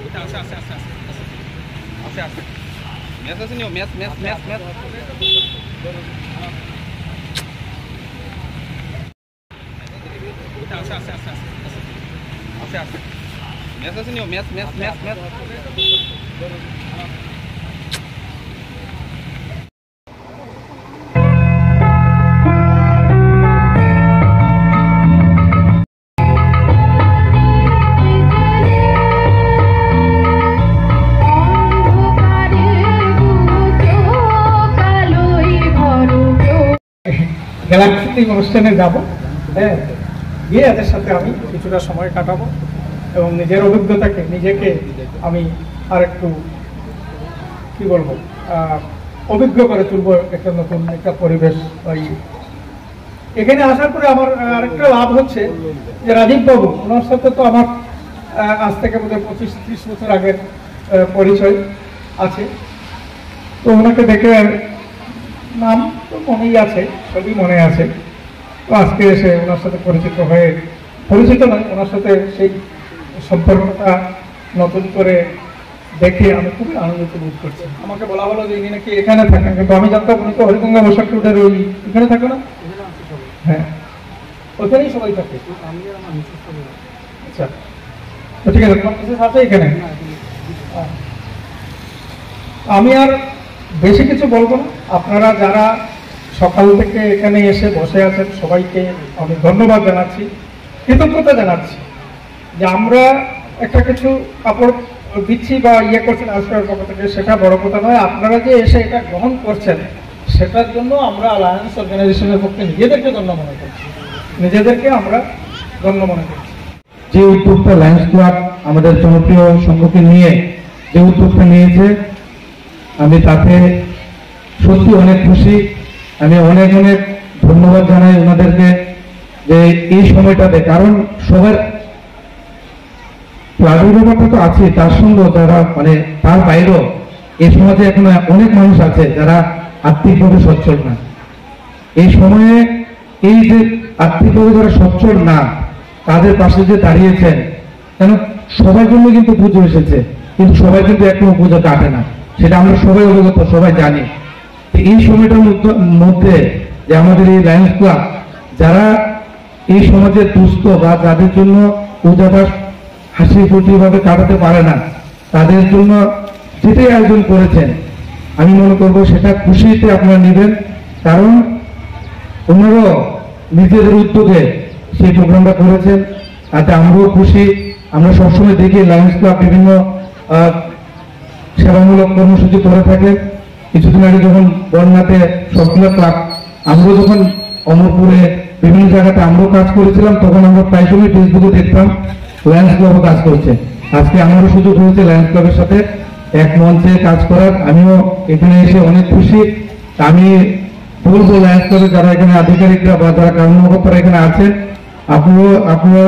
Galaxy অনুষ্ঠানে যাব, হ্যাঁ, গিয়ে এদের সাথে আমি কিছুটা সময় কাটাবো এবং নিজের অভিজ্ঞতাকে নিজেকে আমি আর একটু কি বলবো অভিজ্ঞ করে তুলবো একটা নতুন একটা পরিবেশ। এখানে আসার পরে আমার আরেকটা লাভ হচ্ছে যে রাজীব বাবু, ওনার সাথে তো আমার আজ থেকে বোধহয় 25-30 বছর আগের পরিচয় আছে। তো ওনাকে দেখে নাম তো মনেই আছে, সবই মনে আছে। তো আজকে এসে ওনার সাথে পরিচিত নয়, ওনার সাথে সেই সম্পর্কটা নতুন করে দেখে আমি খুবই আনন্দিত বোধ করছি। আমাকে বলা হলো যে ইনি নাকি এখানে থাকেন, কিন্তু আমি জানতাম উনি তো হরিগঙ্গা বসাক রোডের ওই এখানে থাকে না? হ্যাঁ, ওখানেই সবাই থাকে। আচ্ছা, তো ঠিক আছে, তোমার কিছু আছে এখানে? আমি আর বেশি কিছু বলবো না। আপনারা যারা সকাল থেকে এখানে এসে বসে আছেন সবাইকে আমি ধন্যবাদ জানাচ্ছি, কৃতজ্ঞতা জানাচ্ছি যে আমরা একটা কিছু কাপড় দিচ্ছি বা করছেন আজকের পক্ষ থেকে, সেটা বড় কথা নয়। আপনারা যে এসে এটা গ্রহণ করছেন সেটার জন্য আমরা অ্যালায়েন্স অর্গানাইজেশনের পক্ষে নিজেদেরকে ধন্য মনে করছি, আমরা ধন্য মনে করছি। যে উদ্যোগটা লায়ন্স ক্লাব আমাদের জনপ্রিয় সংঘকে নিয়ে যে উদ্যোগটা নিয়েছে, আমি তাতে সত্যি অনেক খুশি। আমি অনেক অনেক ধন্যবাদ জানাই ওনাদেরকে যে এই সময়টাতে, কারণ সবার ক্লাবের ব্যাপারটা তো আছে, তার সঙ্গে যারা মানে তার বাইরেও এই সমাজে এখন অনেক মানুষ আছে যারা আর্থিকভাবে সচ্ছল না। এই সময়ে এই যে আর্থিকভাবে যারা সচ্ছল না, তাদের পাশে যে দাঁড়িয়েছেন, কেন সবার জন্য কিন্তু পুজো এসেছে, কিন্তু সবাই কিন্তু এখনো পুজো কাটে না, সেটা আমরা সবাই অবগত, সবাই জানি। এই সময়টার মধ্যে যে আমাদের এই লায়ন্স ক্লাব যারা এই সমাজের দুস্থ বা যাদের জন্য পূজাটা হাসি খুশি ভাবে কাটাতে পারে না, তাদের জন্য যেটাই আয়োজন করেছেন আমি মনে করবো সেটা খুশিতে আপনারা নেবেন, কারণ ওনারাও নিজেদের উদ্যোগে সেই প্রোগ্রামটা করেছেন, তাতে আমরাও খুশি। আমরা সবসময় দেখি লায়ন্স ক্লাব বিভিন্ন সেবামূলক কর্মসূচি করে থাকে। কিছুদিন আগে যখন বন্যাতে সবগুলো ক্লাব, আমরাও যখন অমরপুরে বিভিন্ন জায়গাতে আমরাও কাজ করেছিলাম, তখন আমরা প্রায় সময় ফেসবুকে দেখতাম লায়ন্স ক্লাবও কাজ করছে। আজকে আমারও সুযোগ হয়েছে লায়ন্স ক্লাবের সাথে এক মঞ্চে কাজ করার, আমিও এখানে এসে অনেক খুশি। আমি বলবো লায়ন্স ক্লাবের যারা এখানে আধিকারিকরা বা যারা কর্মকর্তারা এখানে আছেন, আপনারা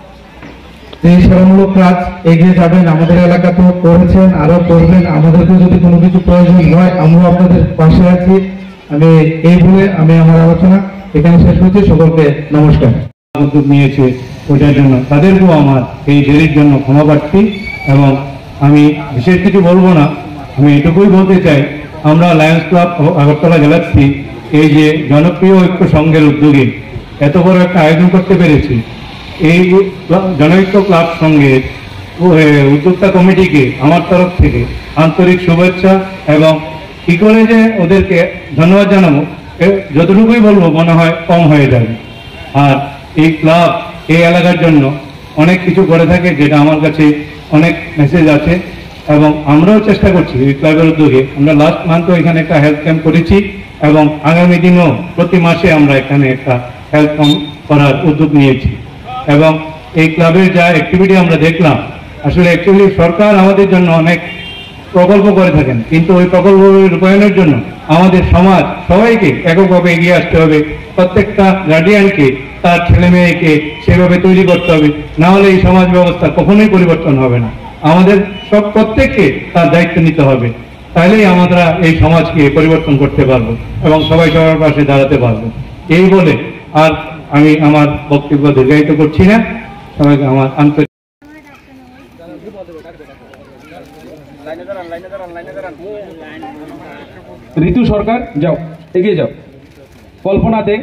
এই সেবামূলক কাজ এগিয়ে যাবেন, আমাদের এলাকাতেও করেছেন, আরো করবেন। আমাদেরকে যদি কোনো কিছু প্রয়োজন হয় আমরা আপনাদের পাশে আছি। আমি এই বলে আমি আমার আলোচনা এখানে শেষ করছি। সকলকে নমস্কার। উদ্যোগ নিয়েছে ওটার জন্য তাদেরকেও আমার এই দেরির জন্য ক্ষমা প্রার্থী, এবং আমি বিশেষ কিছু বলবো না, আমি এটুকুই বলতে চাই, আমরা লায়ন্স ক্লাব ও আগরতলা গ্যালাক্সি এই যে জনপ্রিয় ঐক্য সংঘের উদ্যোগে এত বড় একটা আয়োজন করতে পেরেছি, এই জনৈক্য ক্লাব সঙ্গের উদ্যোক্তা কমিটিকে আমার তরফ থেকে আন্তরিক শুভেচ্ছা, এবং কি করে যে ওদেরকে ধন্যবাদ জানাবো যতটুকুই বলবো মনে হয় কম হয়ে যাবে। আর এই ক্লাব এই এলাকার জন্য অনেক কিছু করে থাকে, যেটা আমার কাছে অনেক মেসেজ আছে, এবং আমরাও চেষ্টা করছি এই ক্লাবের উদ্যোগে। আমরা লাস্ট মান্থও এখানে একটা হেলথ ক্যাম্প করেছি, এবং আগামী দিনও প্রতি মাসে আমরা এখানে একটা হেলথ ক্যাম্প করার উদ্যোগ নিয়েছি। এবং এই ক্লাবের যা অ্যাক্টিভিটি আমরা দেখলাম, আসলে অ্যাকচুয়ালি সরকার আমাদের জন্য অনেক প্রকল্প করে থাকেন, কিন্তু ওই প্রকল্প রূপায়ণের জন্য আমাদের সমাজ সবাইকে এককভাবে এগিয়ে আসতে হবে। প্রত্যেকটা গার্ডিয়ানকে তার ছেলে মেয়েকে সেভাবে তৈরি করতে হবে, না হলে এই সমাজ ব্যবস্থা কখনোই পরিবর্তন হবে না। আমাদের সব প্রত্যেককে তার দায়িত্ব নিতে হবে, তাহলেই আমরা এই সমাজকে পরিবর্তন করতে পারবো এবং সবাই সবার পাশে দাঁড়াতে পারবো। এই বলে আর আমি আমার বক্তব্য দীর্ঘায়িত করছি না। সবাইকে আমার আন্তরিক ঋতু সরকার যাও, এগিয়ে যাও। কল্পনা দে।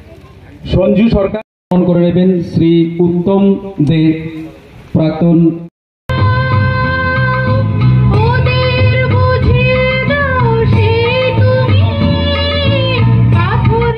সঞ্জু সরকার করে নেবেন শ্রী উত্তম দে, প্রাক্তন